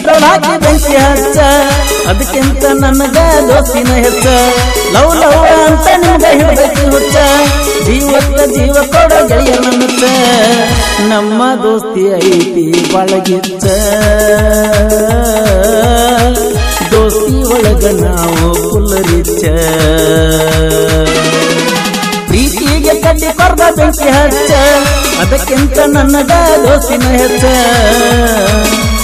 petrol ಹಾಕಿ ಬೆಂಕಿ ಹಚ್ಚ ಅದಕ್ಕಿಂತ ನನಗ ದೋಸ್ತಿನ ಹೆಚ್ಚ ಲವ್ ಲವ್ ಅಂತ ನಿಮ್ಗ ಹಿಡ್ಬೇಕು ಹುಚ್ಚ ಜೀವಕ್ಕ ಜೀವ ಕೊಡ ಗೆಳೆಯ ನನ್ನುತ್ತ ನಮ್ಮ ದೋಸ್ತಿ ಐತಿ ಬಳಗಿಚ್ಚ ದೋಸ್ತಿ ಒಳಗ ನಾವು ಕುಲ್ಲರಿಚ್ಚ ಪ್ರೀತಿಗೆ ಕಟ್ಟಿ ಕೊರ್ದ ಬೆಂಕಿ ಹಚ್ಚ ಅದಕ್ಕಿಂತ ನನಗ ದೋಸ್ತಿನ ಹೆಚ್ಚ